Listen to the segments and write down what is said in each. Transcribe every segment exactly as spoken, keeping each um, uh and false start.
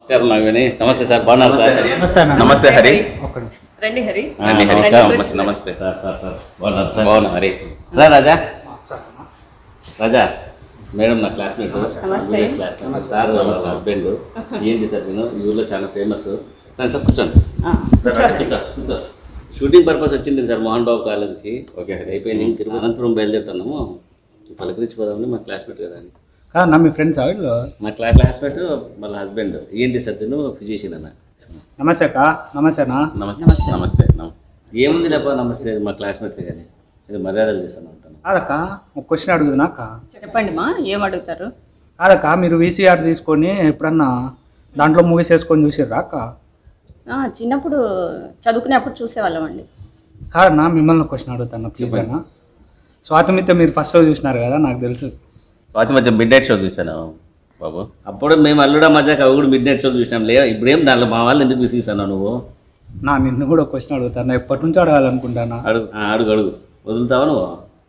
నమస్కారం నాగవేణి. నమస్తే సార్, బాగున్నారు సార్? నమస్తే హరి. రండి హరి. రండి హరి. నమస్తే నమస్తే సార్. సార్ సార్ బాగున్నారు సార్? బాగున్నా హరి. రా రాజా. రాజా మేడం నా క్లాస్మేట్, క్లాస్ సార్ హస్బెండ్. ఏంటి సార్ నేను ఈ ఊళ్ళో చాలా ఫేమస్. సార్ కూర్చోండి, కూర్చో కూర్చో. షూటింగ్ పర్పస్ వచ్చింది సార్ మోహన్ బాబు కాలేజ్కి. ఓకే అయిపోయింది. తిరుగు అనంతపురం బయలుదేరుతున్నాము. పలకరించిపోదామని మా క్లాస్మేట్ కదా అని. నా మీ ఫ్రెండ్స్ మా క్లాస్ క్లాస్మేట్ వాళ్ళ హస్బెండ్ ఏంటి సర్జన్ ఫిజిషియన్ అన్న. నమస్తే అక్క. నమస్తేనా? నమస్తే నమస్తే నమస్తే. ఏముంది లేప నమస్తే, మా క్లాస్మేట్సే కానీ ఇది మర్యాదలు చేస్తాను అంటాను. కాదక్క, ఒక క్వశ్చన్ అడుగుతున్నా అక్క. చెప్పండి మా, ఏం అడుగుతారు? కాదక్క, మీరు వీసీఆర్ తీసుకొని ఎప్పుడన్నా దాంట్లో మూవీస్ వేసుకొని చూసిర్రా అక్క? చిన్నప్పుడు చదువుకునేప్పుడు చూసేవాళ్ళం అండి. కాదన్నా, మిమ్మల్ని క్వశ్చన్ అడుగుతాను ప్లీజ్ అన్న. స్వాతంత్ర మీరు ఫస్ట్ షో చూసినారు కదా, నాకు తెలుసు. స్వాతి మధ్య మిడ్ నైట్ షో చూసాను బాబు. అప్పుడు మేము అల్లుడా మజాక్ అవి కూడా మిడ్ నైట్ షో చూసినాం. లే ఇప్పుడేం దాంట్లో మా వాళ్ళు ఎందుకు విసిగిస్తాను నువ్వు? నా నిన్ను కూడా క్వశ్చన్ అడుగుతాను, ఎప్పటి నుంచో అడగాలనుకుంటానా. అడుగు అడుగు అడుగు వదులుతావా నువ్వు?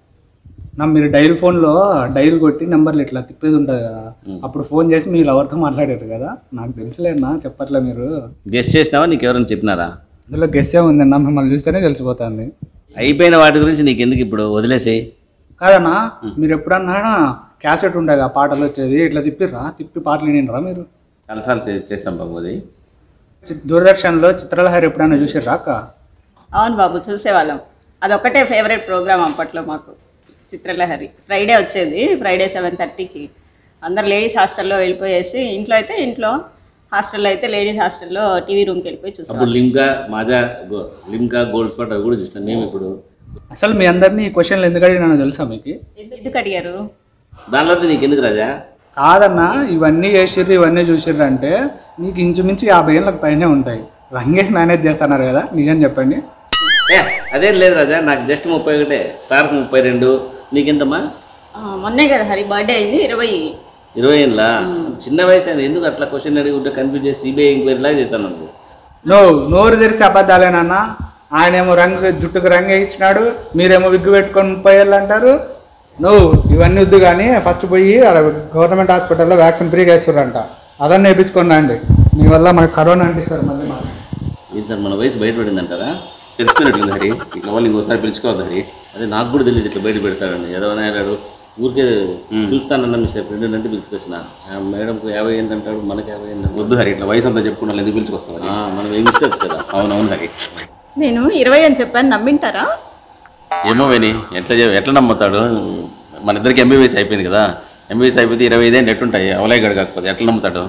నా మీరు డైల్ ఫోన్లో డైల్ కొట్టి నెంబర్లు ఇట్లా తిప్పేది ఉంటుంది కదా, అప్పుడు ఫోన్ చేసి మీ లవర్తో మాట్లాడారు కదా. నాకు తెలుసులేనా, చెప్పట్లే మీరు. గెస్ట్ చేసినావా? నీకు ఎవరైనా చెప్పినారా? అందులో గెస్సే ఉందన్నా, మిమ్మల్ని చూస్తేనే తెలిసిపోతుంది. అయిపోయిన వాటి గురించి నీకు ఎందుకు ఇప్పుడు, వదిలేసేయి. కాదన్నా, మీరు ఎప్పుడన్నా క్యాసెట్ ఉండే ఆ పాటలు వచ్చేది ఇట్లా తిప్పిర్రా, తిప్పి పాటలు వినిరా మీరు? చాలాసార్లు చేసాం బాబు. అది దూరదర్శన్లో చిత్రలహరి ఎప్పుడైనా చూసిర్రా అక్క? అవును బాబు, చూసేవాళ్ళం. అదొక్కటే ఫేవరెట్ ప్రోగ్రామ్ అప్పట్లో మాకు, చిత్రలహరి. ఫ్రైడే వచ్చేది, ఫ్రైడే సెవెన్ థర్టీకి. అందరు లేడీస్ హాస్టల్లో వెళ్ళిపోయేసి, ఇంట్లో అయితే ఇంట్లో, హాస్టల్లో అయితే లేడీస్ హాస్టల్లో టీవీ రూమ్కి వెళ్ళిపోయి చూసాం. అప్పుడు లిమ్కా మాజా లిమ్కా గోల్డ్ స్పాట్ అవి కూడా చూసినాం మేము. ఇప్పుడు అసలు మీ అందరినీ ఈ క్వశ్చన్లు ఎందుకు అడిగినా తెలుసా మీకు? ఎందుకు అడిగారు? దానిలో నీకు ఎందుకు రాజా? కాదన్నా, ఇవన్నీ చేసిర్రు ఇవన్నీ చూసిర్రు అంటే మీకు ఇంచుమించు యాభై ఏళ్ళకి పైనే ఉంటాయి. రంగేసి మేనేజ్ చేస్తున్నారు కదా, నిజం చెప్పండి. ఏ అదేం లేదు రాజా, నాకు జస్ట్ ముప్పై ఒకటే, సార్కి ముప్పై రెండు. నీకెంతమ్మా? మొన్నే కదా హరి బర్త్డే అయింది, ఇరవై ఇరవై ఏళ్ళ చిన్న వయసు అని ఎందుకు అట్లా క్వశ్చన్ అడిగి ఉంటే కన్ఫ్యూజ్ చేసి సిబిఐ ఎంక్వైరీలా చేశాను నువ్వు. నో నోరు తెరిసి అబద్ధాలేనన్నా. ఆయనేమో రంగు జుట్టుకు రంగు ఇచ్చినాడు, మీరేమో విగ్గు పెట్టుకొని ముప్పై ఏళ్ళు అంటారు. నువ్వు ఇవన్నీ వద్దు కానీ ఫస్ట్ పోయి అక్కడ గవర్నమెంట్ హాస్పిటల్లో వ్యాక్సిన్ ఫ్రీగా వేస్తారంట, అదన్నీ వేయించుకోండి అండి. మీ వల్ల మనకు కరోనా అంటిస్తారు మళ్ళీ. మాకు ఏం సార్ మన వయసు బయటపడింది అంటారా? తెలుసుకున్నట్లుంది హరి. ఇట్లా వాళ్ళు ఇంకోసారి పిలుచుకోవద్దు హరి. అదే నాకు కూడా తెలియదు ఇట్లా బయట పెడతాడని. ఏదైనా అన్నాడు ఊరికే చూస్తానన్నా మీ సార్ ఫ్రెండ్ అంటే పిలుచుకొచ్చిన. మేడంకు యాభై ఏంటి అంటాడు, మనకు యాభై ఏంటి అంటాడు. వద్దు హరి, ఇట్లా వయసు అంతా చెప్పుకున్నా ఎందుకు పిలుచుకొస్తాం? మనం ఏం మిస్టేక్స్ కదా. అవునవును హరి. నేను ఇరవై అని చెప్పాను, నమ్మింటారా? ఏమో విని ఎట్లా ఎట్లా నమ్ముతాడు? మన ఇద్దరికి ఎంబీబీఎస్ అయిపోయింది కదా, ఎంబీబీఎస్ అయిపోతే ఇరవై ఐదు ఎట్టుంటాయి అవలే గడు కాకపోతే ఎట్లా నమ్ముతాడు?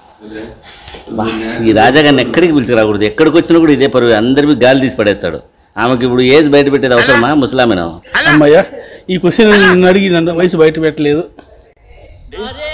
ఈ రాజాగారిని ఎక్కడికి పిలిచిరాకూడదు, ఎక్కడికి వచ్చినా కూడా ఇదే పరువు, అందరికీ గాలి తీసి పడేస్తాడు. ఆమెకి ఇప్పుడు ఏజ్ బయట పెట్టేది అవసరమా? ముసలామెను అమ్మయ్య, ఈ క్వశ్చన్ అడిగి నన్ను వయసు బయట పెట్టలేదు.